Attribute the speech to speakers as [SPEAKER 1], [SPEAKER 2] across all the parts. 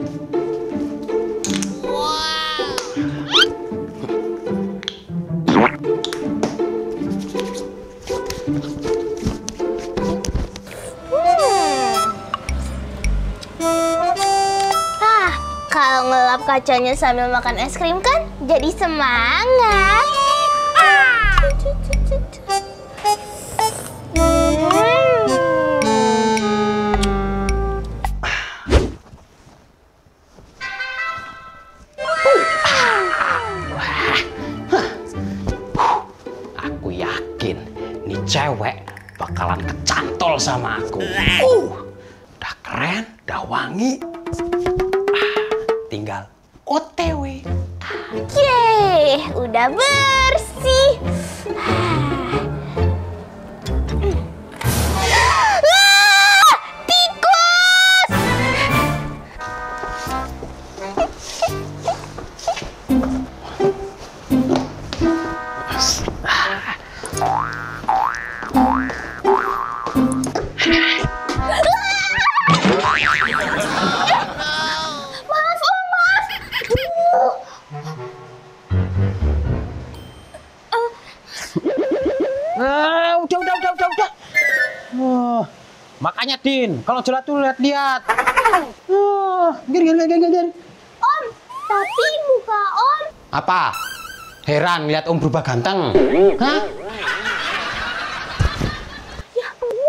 [SPEAKER 1] Kalau ngelap kacanya sambil makan es krim kan jadi semangat.
[SPEAKER 2] Aku yakin nih cewek bakalan kecantol sama aku. Udah keren, udah wangi. Tinggal OTW.
[SPEAKER 1] Yeay, udah bersih. Tikus!
[SPEAKER 2] Udah. Makanya Din, kalau jalan tuh lihat-lihat. Gini.
[SPEAKER 1] Om, tapi muka Om.
[SPEAKER 2] Apa? Heran lihat Om berubah ganteng? Hah?
[SPEAKER 1] Ya,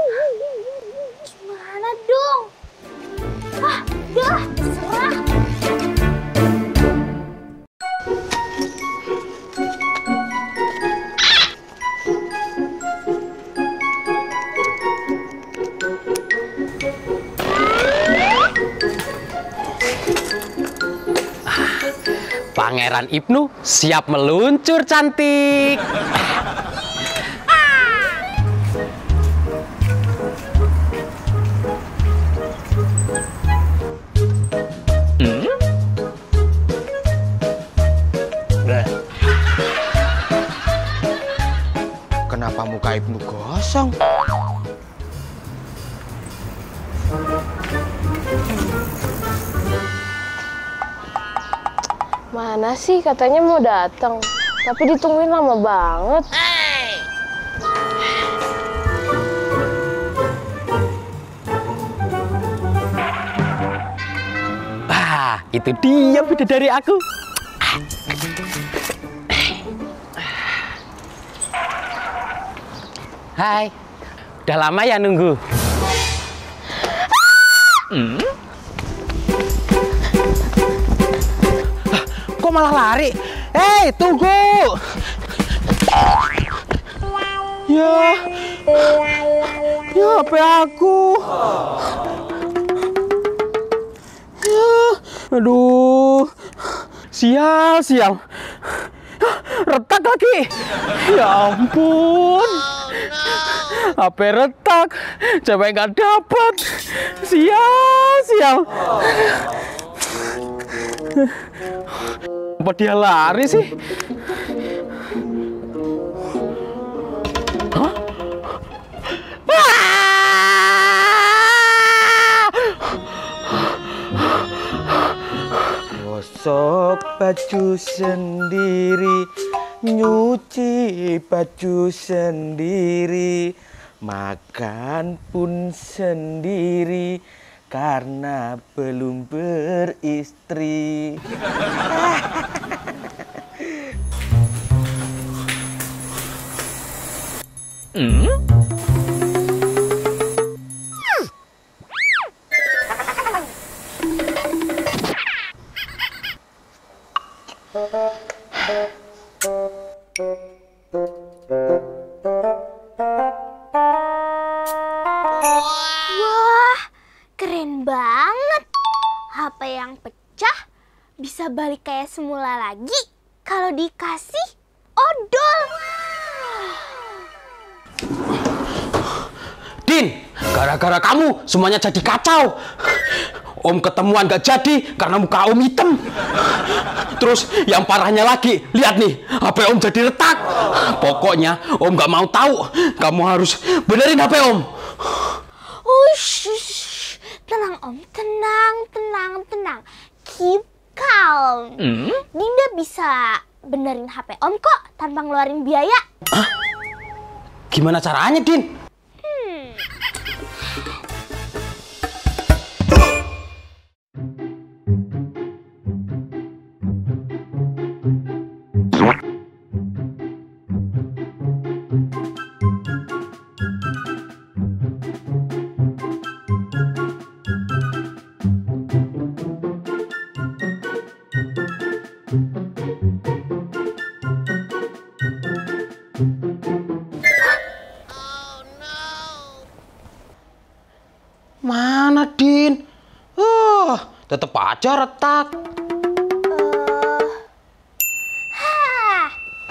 [SPEAKER 1] gimana dong? Udah, serah.
[SPEAKER 2] Pangeran Ibnu siap meluncur cantik.
[SPEAKER 3] Kenapa muka Ibnu gosong?
[SPEAKER 4] Mana sih katanya mau datang, tapi ditungguin lama banget.
[SPEAKER 2] Itu dia bidadari aku. Hai, udah lama ya nunggu? Kok malah lari? Hei, tunggu! Ya HP aku. Aduh, sial. Retak lagi. Ya ampun. HP retak, cewek nggak dapat. Sial. Apa dia lari sih? Hah?
[SPEAKER 3] Gosok baju sendiri, nyuci baju sendiri, makan pun sendiri karena belum beristri.
[SPEAKER 1] Wah, keren banget. HP yang pecah bisa balik kayak semula lagi kalau dikasih odol.
[SPEAKER 2] Din, gara-gara kamu semuanya jadi kacau. Om ketemuan gak jadi karena muka Om hitam. Terus yang parahnya lagi, lihat nih, HP Om jadi retak. Pokoknya Om gak mau tahu. Kamu harus benerin HP Om.
[SPEAKER 1] Tenang Om, tenang. keep calm. Dinda bisa benerin HP Om kok tanpa ngeluarin biaya.
[SPEAKER 2] Gimana caranya, Din? Mana, Din? Tetep aja retak.
[SPEAKER 1] Hah.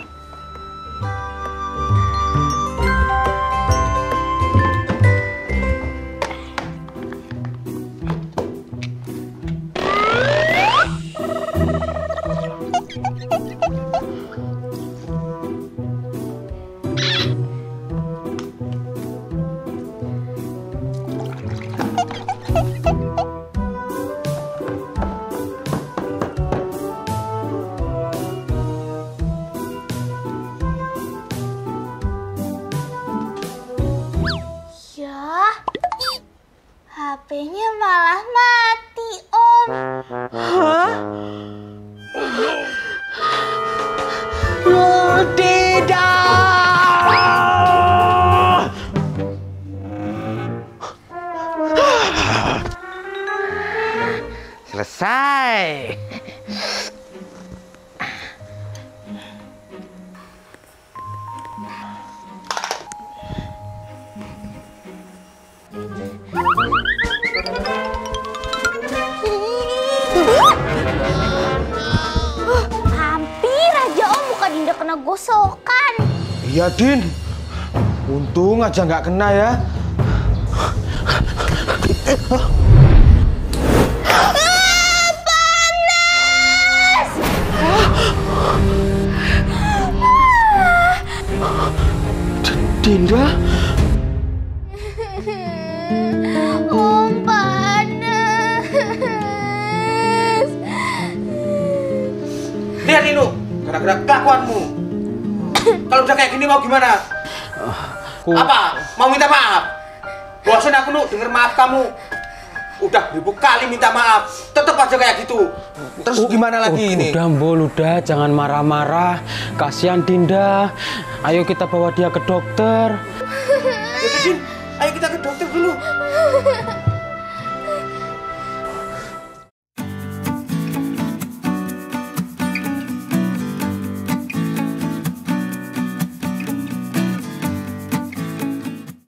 [SPEAKER 1] Ya, HP-nya malah mati, Om.
[SPEAKER 2] Tidak!
[SPEAKER 3] Selesai.
[SPEAKER 1] Hampir aja Om muka Dinda kena gosokan.
[SPEAKER 3] Iya, Din. Untung aja nggak kena ya.
[SPEAKER 1] Panas!
[SPEAKER 2] Dinda?
[SPEAKER 1] Om panas.
[SPEAKER 3] Lihat Nino, gara-gara kelakuanmu. Kalau udah kayak gini mau gimana? Apa? Mau minta maaf? Bosan aku Nu denger maaf kamu. Udah 1000 kali minta maaf, tetep aja kayak gitu. Terus gimana lagi ini?
[SPEAKER 2] Udah, Mbul, udah. Jangan marah-marah. Kasihan Dinda. Ayo kita bawa dia ke dokter.
[SPEAKER 3] Jadi Din, ayo kita ke dokter dulu.